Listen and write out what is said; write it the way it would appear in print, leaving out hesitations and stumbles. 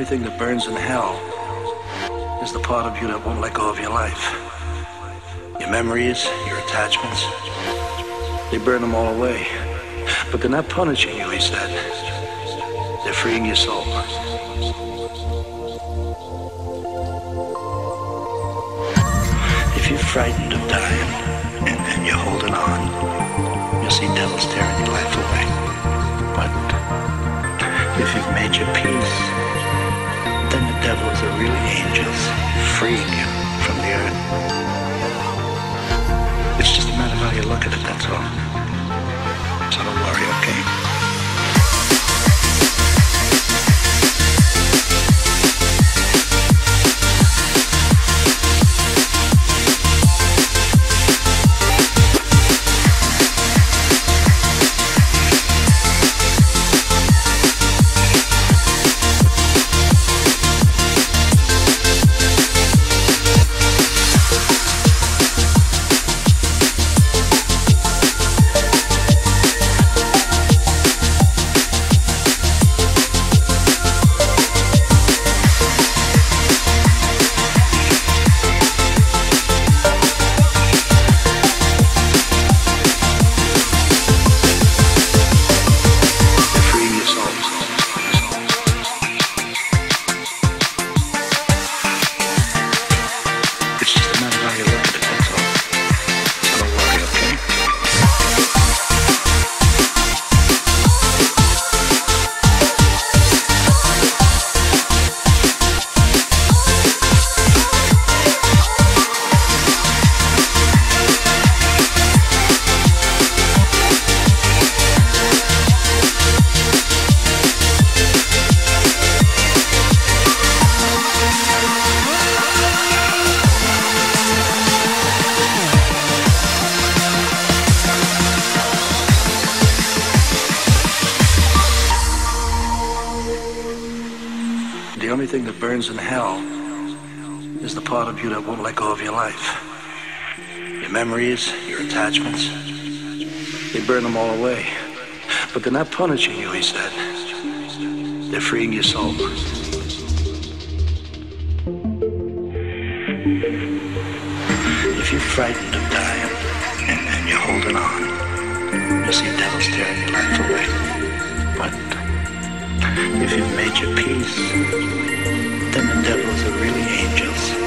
only thing that burns in hell is the part of you that won't let go of your life. Your memories, your attachments, they burn them all away. But they're not punishing you, he said. They're freeing your soul. If you're frightened of dying and you're holding on, you'll see devils tearing your life away. But if you've made your peace, then the devils are really angels, freeing you from the earth. It's just a matter of how you look at it, that's all. So don't worry, okay? The only thing that burns in hell is the part of you that won't let go of your life. Your memories, your attachments, they burn them all away. But they're not punishing you, he said. They're freeing your soul. If you're frightened of dying and you're holding on, you'll see devils tearing your life away. But if you've made your peace, then the devils are really angels,